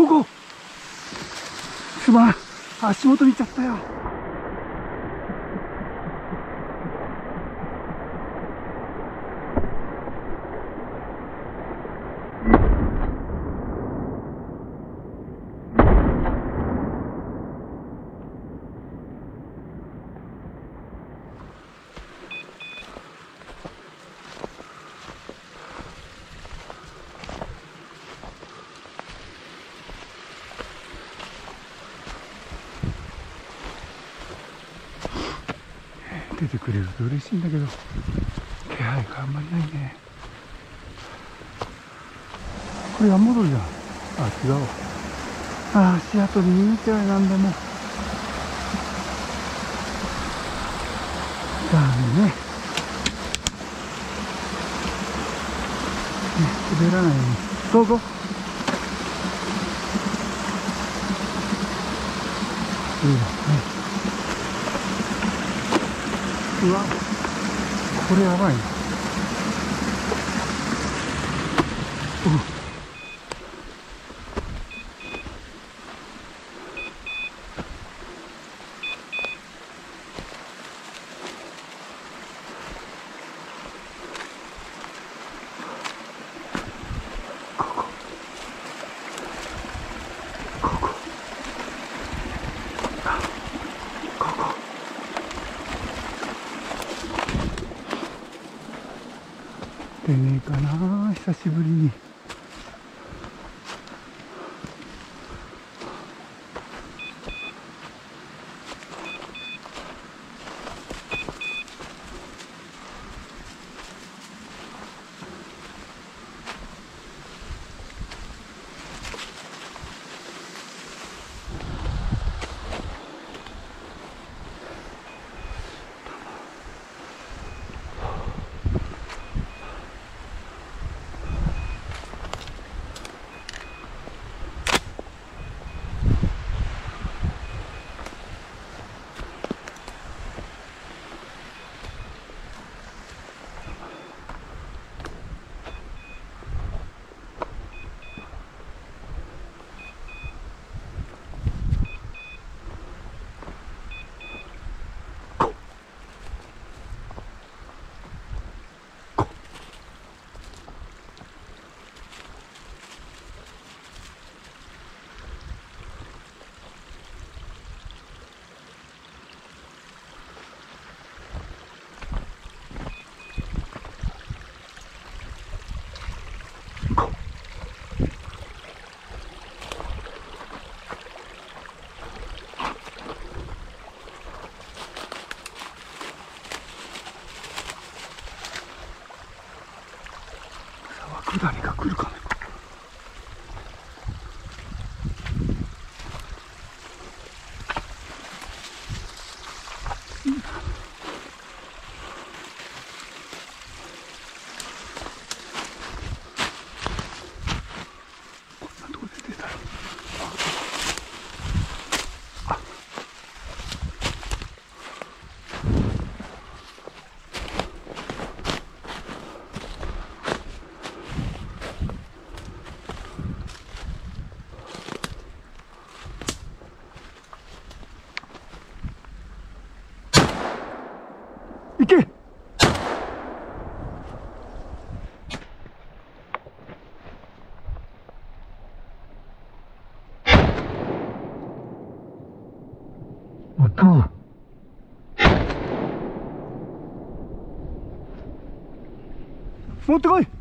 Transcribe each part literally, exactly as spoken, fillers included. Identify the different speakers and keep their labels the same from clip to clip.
Speaker 1: ここすまん、足元見ちゃったよ。出てくれると嬉しいんだけど気配があんまりないね。これ山戻りだ。あ、違うわ。あ、足跡に見てはなんだもん。ダメね。ね、滑らないように。どうぞ。いいですね。うわ、これやばいな。うん、ここここここ出ねえかな、久しぶりに。下りが来るかね。こんなとこで出たら行け。音持ってこい。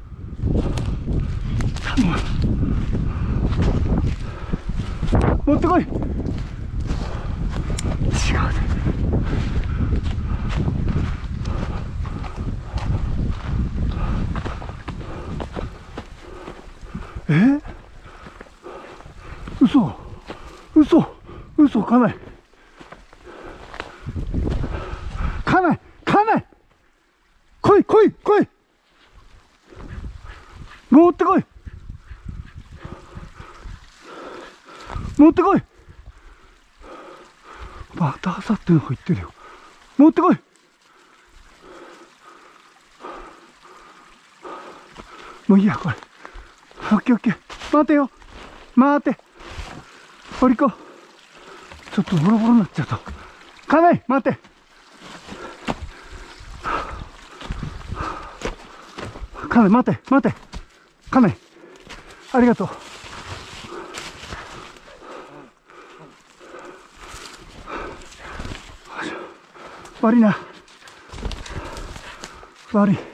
Speaker 1: 頼む、持ってこい。違うね。え？嘘嘘嘘、かないかないかない。来い来い来い、持ってこい持ってこい。またあさっての方行ってるよ。持ってこい。もういいやこれ。オッケーオッケー、待てよ。 回って。降りこ。ちょっとボロボロになっちゃうと。カメ、待って。カメ、待って、待って。カメ、ありがとう。悪いな。悪い。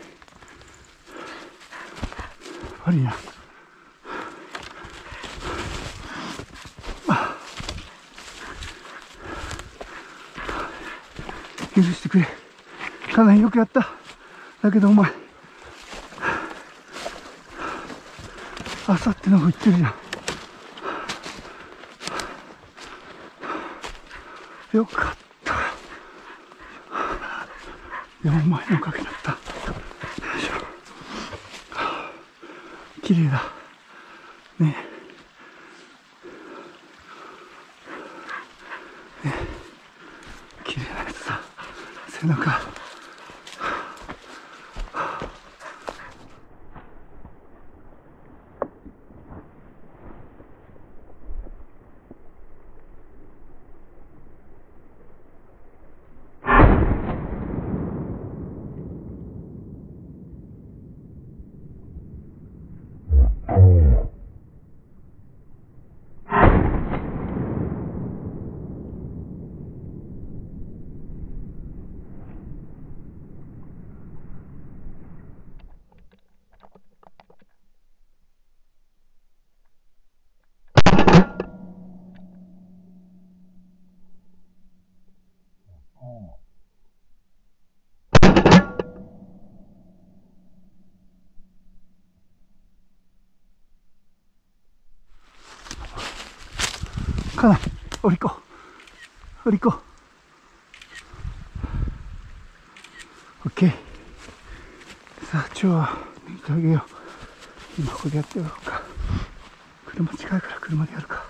Speaker 1: 悪いな。許してくれ。かなりよくやった。だけどお前、あさっての方行ってるじゃん。よかった。よんまいのおかげだった。よいしょ。綺麗だ。ね。ね。綺麗なやつだ。背中。かな、降りこ降りこ。オッケー。さあ、今日は抜いてあげよう。今ここでやってやろうか。車近いから車でやるか。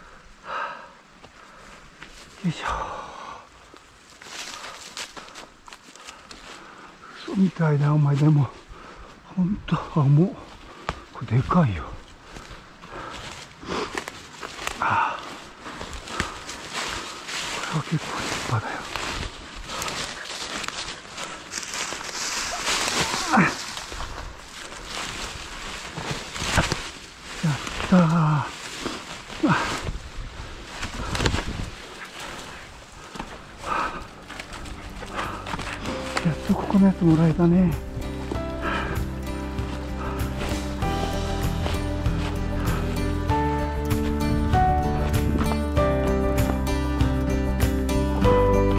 Speaker 1: よいしょ。嘘みたいなお前。でもほんと、あ、もうこれでかいよ。ああ、これは結構立派だよ。やったー。やっとここのやつもらえたね。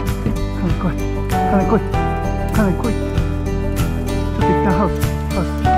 Speaker 1: かなり来い、かなり来い、かなり来い。ちょっと一旦ハウスハウス